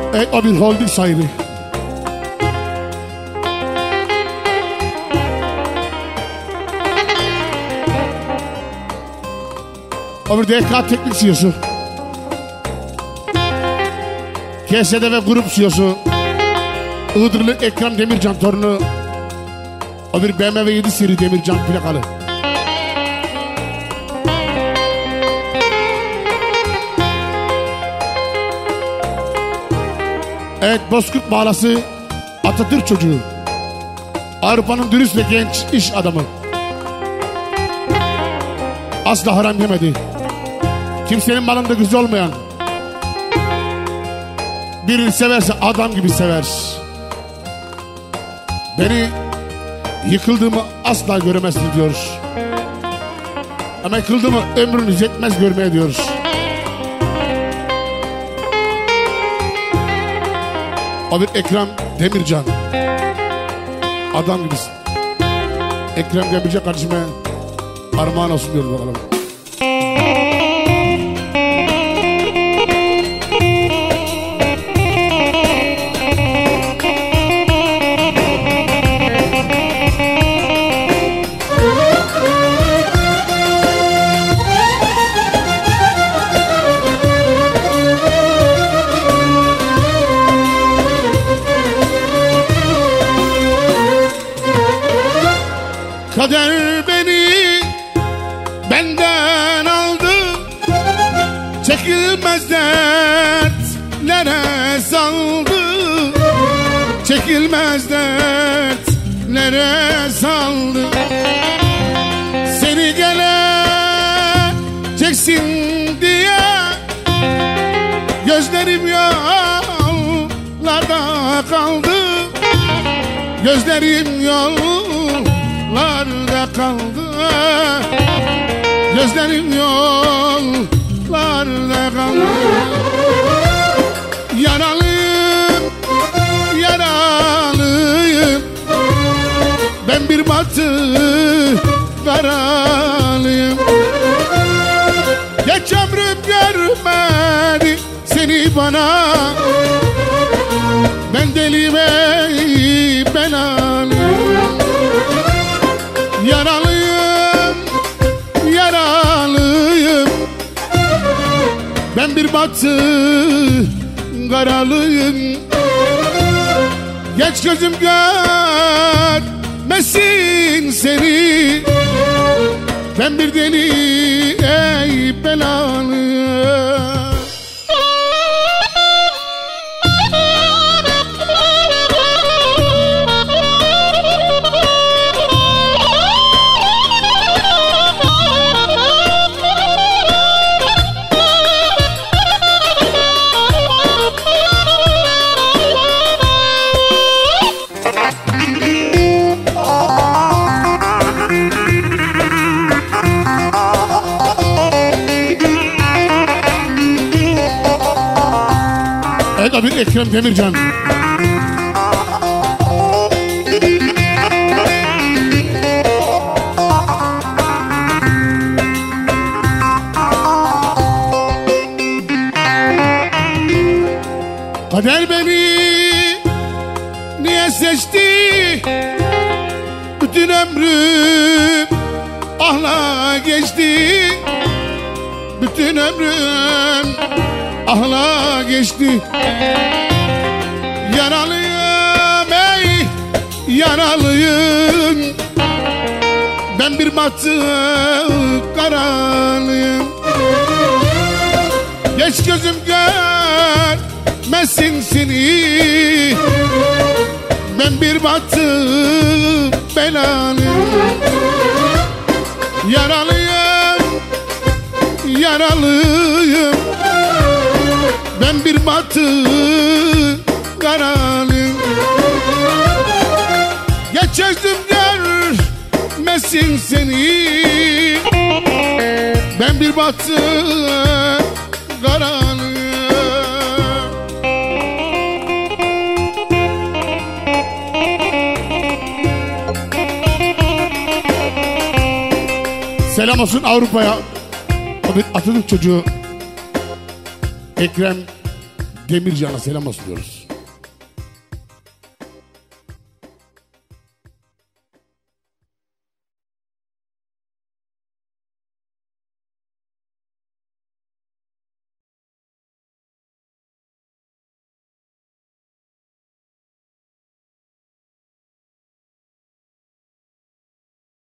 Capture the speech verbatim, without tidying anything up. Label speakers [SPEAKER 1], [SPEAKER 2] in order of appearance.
[SPEAKER 1] Evet, o bir holding sahibi. O bir D K teknik C E O'su. K S D ve grup C E O'su. Iğdırlı Ekrem Demircan torunu. O bir B M W yedi seri Demircan plakalı. Evet, Bozkurt Bağlası Atatürk çocuğu. Avrupa'nın dürüst ve genç iş adamı. Asla haram yemedi. Kimsenin malında gözü olmayan. Birini severse adam gibi sever. Beni yıkıldığımı asla göremezsin diyor. Ama yıkıldığımı ömrünüz yetmez görmeye diyor. O bir Ekrem Demircan. Adam gibisin. Ekrem Demircan kardeşime armağan olsun diyoruz bakalım.
[SPEAKER 2] Kader beni benden aldı, çekilmez dertlere saldı, çekilmez dertlere saldı. Seni geleceksin diye gözlerim yollarda kaldı, gözlerim yollarda kaldı, gözlerim yollarda kaldı. Yaralıyım, yaralıyım, ben bir batı karalıyım. Geç ömrüm görmedi seni bana, ben deliyim ey belalıyım. Yaralıyım, yaralıyım, ben bir batı karalıyım. Geç gözüm görmesin seni, ben bir deli ey belalıyım.
[SPEAKER 1] Evet, o bir Ekrem Demircan.
[SPEAKER 2] Kader beni niye seçti? Bütün ömrüm ahla geçti, bütün ömrüm ahla geçti. Yaralıyım ey yaralıyım, ben bir batı karalıyım. Geç gözüm görmesin seni, ben bir batı belalıyım. Yaralıyım, yaralıyım, ben bir batı karalıyım. Geç gözüm görmesin seni, ben bir batı karalıyım.
[SPEAKER 1] Selam olsun Avrupa'ya. O bir Atatürk çocuğu Ekrem Demircan'a selam sunuyoruz.